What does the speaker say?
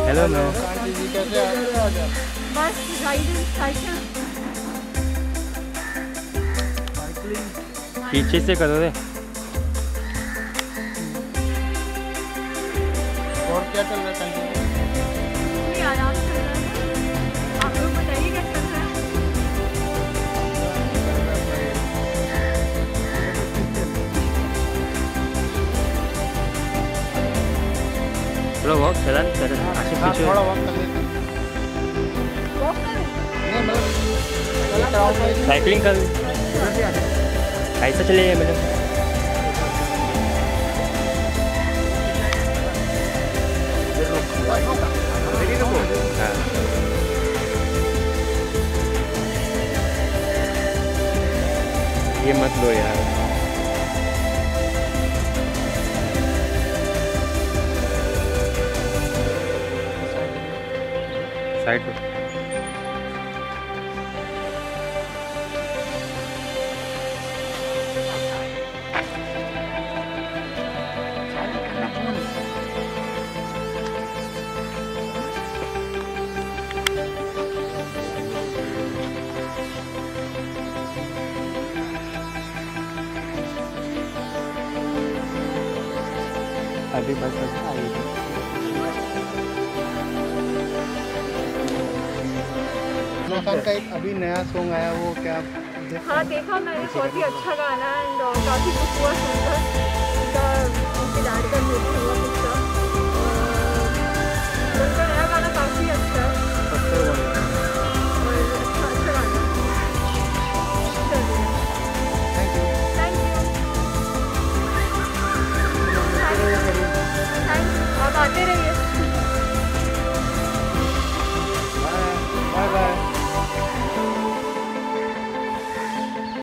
Hello ma'am. Aunty जी कैसे हैं? बस राइडिंग साइकिल। पीछे से करो रे। और क्या चल रहा है आंटी जी? पूरी आराम चल रहा है। आप लोग बताइए क्या चल रहा है? चलो वॉक चलन चलन आशिफ हाँ, पीछे। थोड़ा वॉक कर लेते हैं। वॉक करूं? नहीं मतलब चलो कराऊंगा। साइकिलिंग कर। ऐसा चलिए मैडम। हाँ ये मत लो यार। साइड पे। अभी बस आई। खान का एक अभी नया सॉन्ग आया वो क्या हाँ देखा मैंने, बहुत ही अच्छा गाना है एंड काफी कुछ हुआ सुनकर।